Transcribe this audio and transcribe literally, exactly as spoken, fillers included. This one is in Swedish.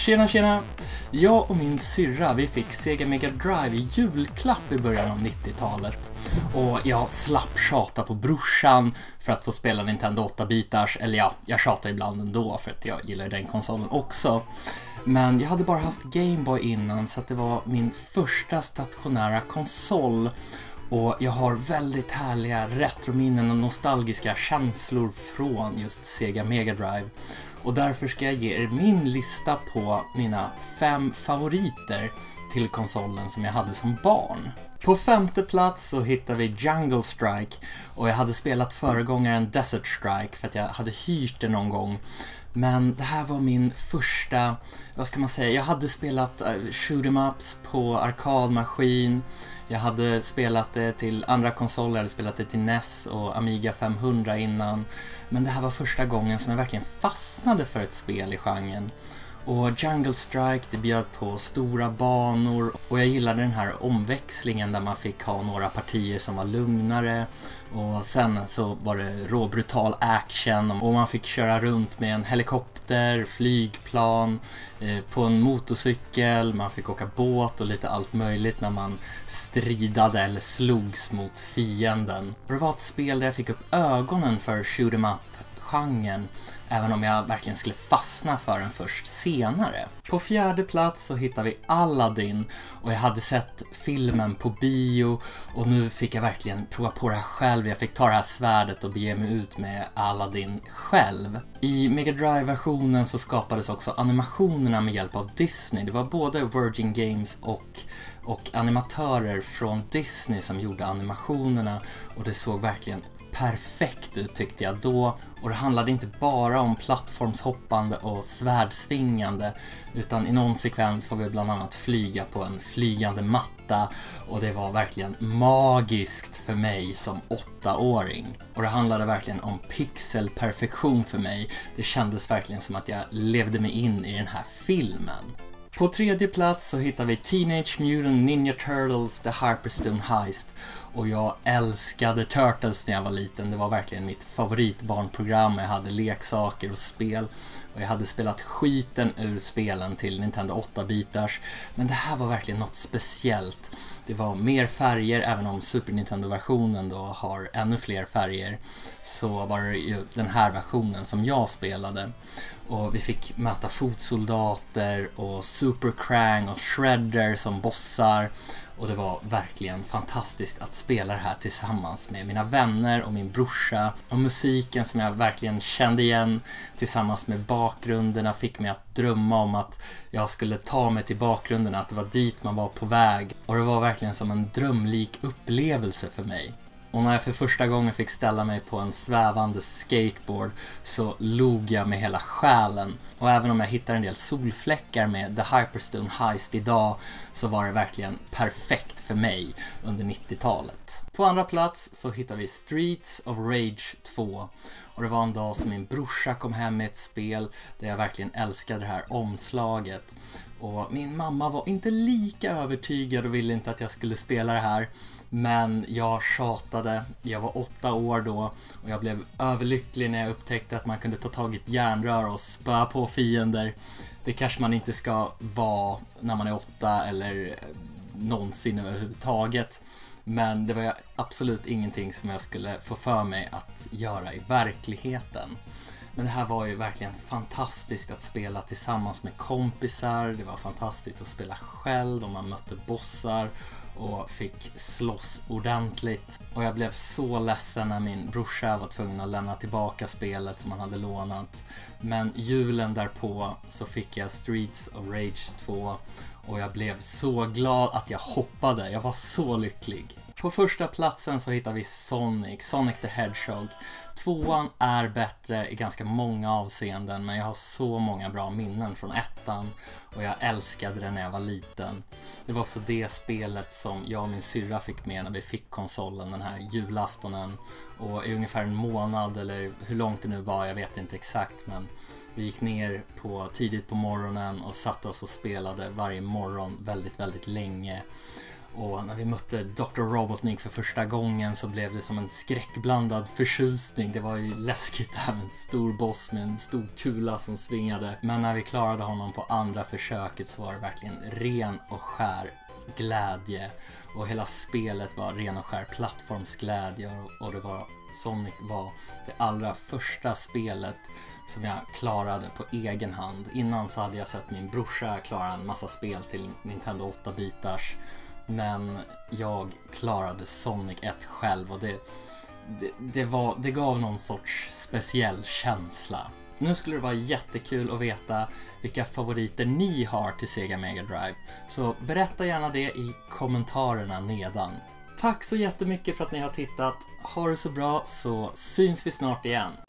Tjena tjena! Jag och min syrra vi fick Sega Mega Drive i julklapp i början av nittiotalet. Och jag slapp tjata på brorsan för att få spela Nintendo åtta-bitars. Eller ja, jag tjatar ibland ändå för att jag gillar den konsolen också. Men jag hade bara haft Game Boy innan, så att det var min första stationära konsol. Och jag har väldigt härliga retrominnen och nostalgiska känslor från just Sega Mega Drive. Och därför ska jag ge er min lista på mina fem favoriter till konsolen som jag hade som barn. På femte plats så hittar vi Jungle Strike, och jag hade spelat föregångaren Desert Strike för att jag hade hyrt det någon gång. Men det här var min första, vad ska man säga, jag hade spelat uh, shoot 'em ups på arkadmaskin. Jag hade spelat det till andra konsoler, jag hade spelat det till N E S och Amiga femhundra innan. Men det här var första gången som jag verkligen fastnade för ett spel i genren. Och Jungle Strike, det bjöd på stora banor, och jag gillade den här omväxlingen där man fick ha några partier som var lugnare, och sen så var det råbrutal action och man fick köra runt med en helikopter, flygplan, eh, på en motorcykel, man fick åka båt och lite allt möjligt när man stridade eller slogs mot fienden. Det var ett spel där jag fick upp ögonen för shoot 'em up-genren, även om jag verkligen skulle fastna för den först senare. På fjärde plats så hittar vi Aladdin, och jag hade sett filmen på bio och nu fick jag verkligen prova på det här själv. Jag fick ta det här svärdet och bege mig ut med Aladdin själv. I Mega Drive-versionen så skapades också animationerna med hjälp av Disney. Det var både Virgin Games och, och animatörer från Disney som gjorde animationerna, och det såg verkligen perfekt ut tyckte jag då. Och det handlade inte bara om plattformshoppande och svärdsvingande, utan i någon sekvens får vi bland annat flyga på en flygande matta, och det var verkligen magiskt för mig som åttaåring. Och det handlade verkligen om pixelperfektion för mig. Det kändes verkligen som att jag levde mig in i den här filmen. På tredje plats så hittar vi Teenage Mutant Ninja Turtles The Hyperstone Heist, och jag älskade Turtles när jag var liten. Det var verkligen mitt favoritbarnprogram. Jag hade leksaker och spel, och jag hade spelat skiten ur spelen till Nintendo åtta-bitars, men det här var verkligen något speciellt. Det var mer färger, även om Super Nintendo-versionen då har ännu fler färger, så var det ju den här versionen som jag spelade. Och vi fick möta fotsoldater och Super Krang och Shredder som bossar. Och det var verkligen fantastiskt att spela det här tillsammans med mina vänner och min brorsa. Och musiken som jag verkligen kände igen tillsammans med bakgrunderna fick mig att drömma om att jag skulle ta mig till bakgrunderna, att det var dit man var på väg. Och det var verkligen som en drömlik upplevelse för mig. Och när jag för första gången fick ställa mig på en svävande skateboard så log jag med hela själen. Och även om jag hittar en del solfläckar med The Hyperstone Heist idag, så var det verkligen perfekt för mig under nittiotalet. På andra plats så hittar vi Streets of Rage två. Och det var en dag som min brorsa kom hem med ett spel där jag verkligen älskade det här omslaget. Och min mamma var inte lika övertygad och ville inte att jag skulle spela det här. Men jag tjatade, jag var åtta år då, och jag blev överlycklig när jag upptäckte att man kunde ta tag i ett järnrör och spöa på fiender. Det kanske man inte ska vara när man är åtta eller någonsin överhuvudtaget. Men det var absolut ingenting som jag skulle få för mig att göra i verkligheten. Men det här var ju verkligen fantastiskt att spela tillsammans med kompisar. Det var fantastiskt att spela själv, och man mötte bossar och fick slåss ordentligt. Och jag blev så ledsen när min brorsa var tvungen att lämna tillbaka spelet som han hade lånat. Men julen därpå så fick jag Streets of Rage två, och jag blev så glad att jag hoppade. Jag var så lycklig. På första platsen så hittar vi Sonic, Sonic the Hedgehog. Tvåan är bättre i ganska många avseenden, men jag har så många bra minnen från ettan, och jag älskade den när jag var liten. Det var också det spelet som jag och min syrra fick med när vi fick konsolen den här julaftonen, och i ungefär en månad, eller hur långt det nu var, jag vet inte exakt, men vi gick ner på tidigt på morgonen och satt oss och spelade varje morgon väldigt, väldigt länge. Och när vi mötte doktor Robotnik för första gången så blev det som en skräckblandad förtjusning. Det var ju läskigt där med en stor boss med en stor kula som svingade. Men när vi klarade honom på andra försöket så var det verkligen ren och skär glädje. Och hela spelet var ren och skär plattformsglädje. Och det var, Sonic var det allra första spelet som jag klarade på egen hand. Innan så hade jag sett min brorsa klara en massa spel till Nintendo åtta-bitars. Men jag klarade Sonic ett själv och det, det, det, var, det gav någon sorts speciell känsla. Nu skulle det vara jättekul att veta vilka favoriter ni har till Sega Mega Drive. Så berätta gärna det i kommentarerna nedan. Tack så jättemycket för att ni har tittat. Ha det så bra så syns vi snart igen.